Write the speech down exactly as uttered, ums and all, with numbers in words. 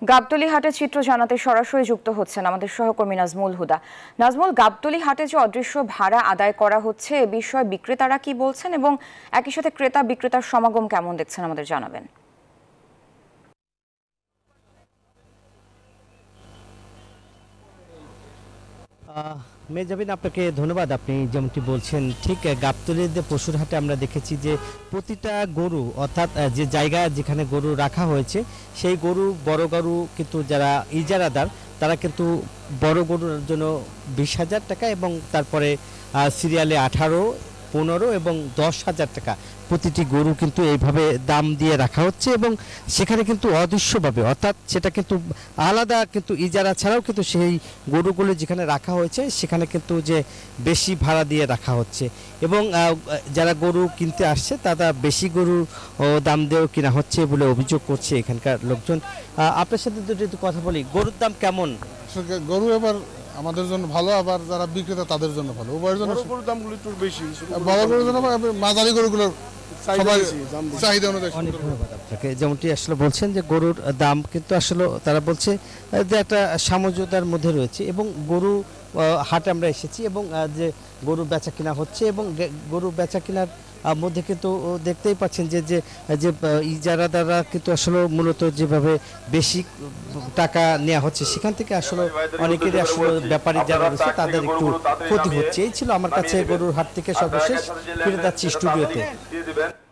গাবতলী হাটের চিত্র জানাতে সরাসরি যুক্ত হচ্ছেন আমাদের সহকর্মী নাজমুল হুদা। নাজমুল, গাবতলী হাটে যে অদৃশ্য ভাড়া আদায় করা হচ্ছে এ বিষয়ে বিক্রেতারা কি বলছেন এবং একই সাথে ক্রেতা বিক্রেতার সমাগম কেমন দেখছেন আমাদের জানাবেন। মেজাবিন, আপনাকে ধন্যবাদ। আপনি যেমনটি বলছেন ঠিক গাবতলীর যে পশুর হাটে আমরা দেখেছি যে প্রতিটা গরু অর্থাৎ যে জায়গা যেখানে গরু রাখা হয়েছে সেই গরু বড় গরু কিন্তু যারা ইজারাদার তারা কিন্তু বড় গরুর জন্য বিশ হাজার টাকা এবং তারপরে সিরিয়ালে আঠারো পনেরো এবং দশ হাজার টাকা প্রতিটি গরু কিন্তু এইভাবে দাম দিয়ে রাখা হচ্ছে এবং সেখানে কিন্তু অদৃশ্যভাবে অর্থাৎ সেটা কিন্তু আলাদা কিন্তু ইজারা ছাড়াও কিন্তু সেই গরুগুলো যেখানে রাখা হয়েছে সেখানে কিন্তু যে বেশি ভাড়া দিয়ে রাখা হচ্ছে এবং যারা গরু কিনতে আসছে তারা বেশি গরু দাম দিয়েও কিনা হচ্ছে বলে অভিযোগ করছে এখানকার লোকজন। আপনার সাথে দুটো একটু কথা বলি, গরুর দাম কেমন? গরু এবার আমাদের জন্য ভালো, আবার যারা বিক্রেতা তাদের জন্য ভালো। উভয়ের জন্য গরুর দামগুলো একটু বেশি, বড় গরুর জন্য মাঝারি গরুগুলোর চাহিদা অনুযায়ী। অনেক ধন্যবাদ আপনাকে। যেমনটি আসলে বলছেন যে গরুর দাম কিন্তু আসলে তারা বলছে যে একটা সামঞ্জস্যতার মধ্যে রয়েছে এবং গরু হাটে আমরা এসেছি এবং যে গরু বেচা কিনা হচ্ছে এবং গরু বেচা কেনার মধ্যে কিন্তু দেখতেই পাচ্ছেন যে যে ইজারাদাররা কিন্তু আসলে মূলত যেভাবে বেশি টাকা নেওয়া হচ্ছে সেখান থেকে আসলে অনেকেরই আসলে ব্যাপারী যারা রয়েছে তাদের একটু ক্ষতি হচ্ছে। এই ছিল আমার কাছে গরুর হাট থেকে সর্বশেষ ফিরে যাচ্ছি স্টুডিওতে।